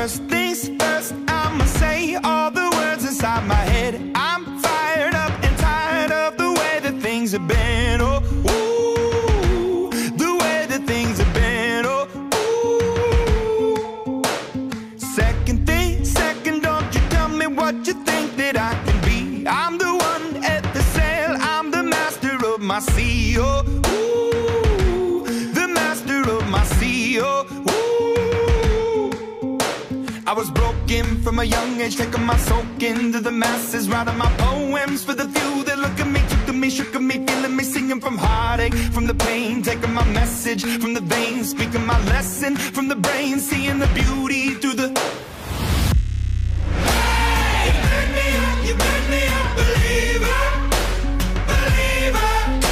First things first, I'ma say all the words inside my head. I'm fired up and tired of the way that things have been. Oh, ooh, the way that things have been. Oh, ooh. Second thing, second, don't you tell me what you think that I can be. I'm the one at the sail, I'm the master of my sea. Oh, ooh, the master of my sea. Oh, ooh. I was broken from a young age, taking my soak into the masses, writing my poems for the few that look at me, took to me, shook at me, feeling me, singing from heartache, from the pain, taking my message from the veins, speaking my lesson from the brain, seeing the beauty through the... Hey, you burn me up, believer, believer.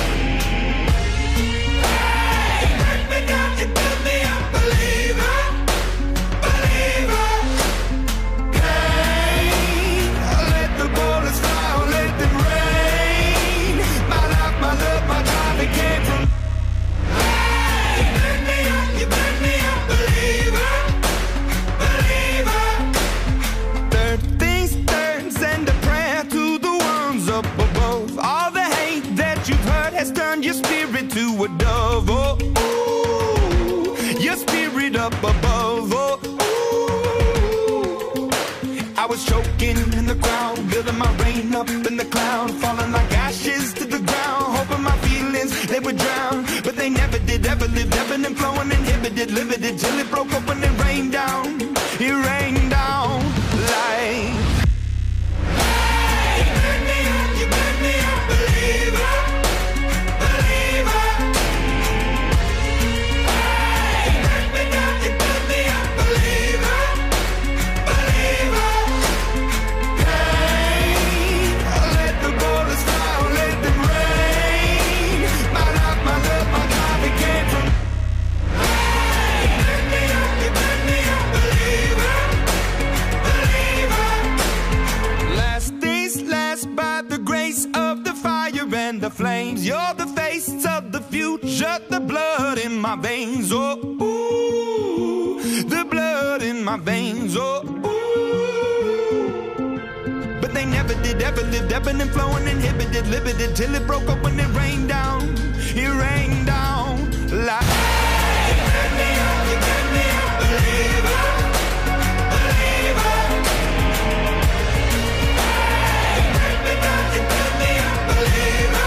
Hey, you burn me down, you build me up, believer, believer. Turn your spirit to a dove, oh, ooh, your spirit up above, oh, ooh. I was choking in the crowd, building my rain up in the cloud, falling like ashes to the ground, hoping my feelings, they would drown, but they never did, ever lived, ebbing and flowing, inhibited, limited, till it broke open and rained down, it rained down like... Hey, you burn me up, believer. The flames, you're the face of the future, the blood in my veins, oh, ooh, the blood in my veins, oh, ooh. But they never did, ever lived, ebbing and flowing, inhibited, limited, till it broke up when it rained down like... Hey, you burn me up, believer, believer. Hey, you burn me down, you build me up, believer.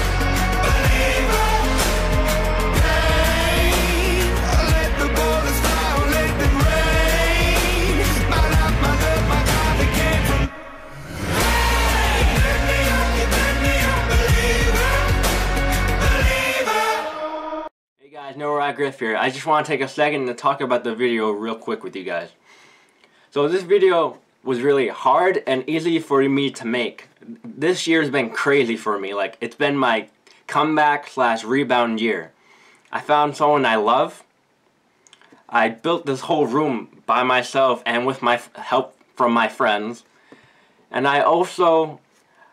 NoRyGriff here. I just want to take a second to talk about the video real quick with you guys. So this video was really hard and easy for me to make. This year's been crazy for me. Like, it's been my comeback / rebound year. I found someone I love. I built this whole room by myself and with my help from my friends. And I also...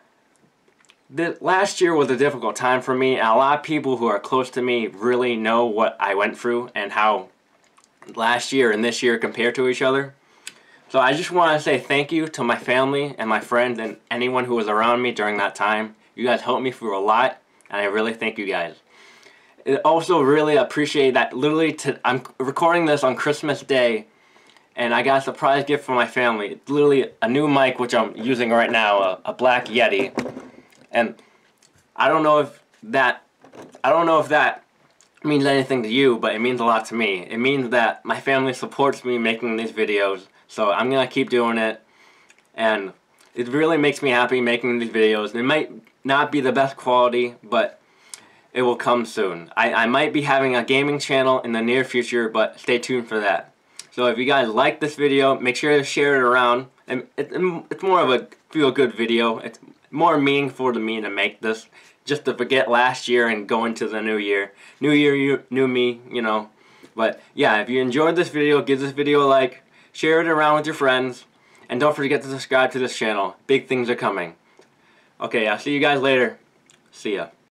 Last year was a difficult time for me, and a lot of people who are close to me really know what I went through and how last year and this year compare to each other. So I just want to say thank you to my family and my friends and anyone who was around me during that time. You guys helped me through a lot, and I really thank you guys. I also really appreciate that I'm recording this on Christmas Day, and I got a surprise gift from my family. It's literally a new mic, which I'm using right now, a black Yeti. And I don't know if that means anything to you, but it means a lot to me. It means that my family supports me making these videos, so I'm gonna keep doing it. And it really makes me happy making these videos. It might not be the best quality, but it will come soon. I might be having a gaming channel in the near future, but stay tuned for that. So if you guys like this video, make sure to share it around. And it's more of a feel-good video. It's more meaningful to me to make this, just to forget last year and go into the new year. New year, new me, you know. But yeah, if you enjoyed this video, give this video a like, share it around with your friends, and don't forget to subscribe to this channel. Big things are coming. Okay, I'll see you guys later. See ya.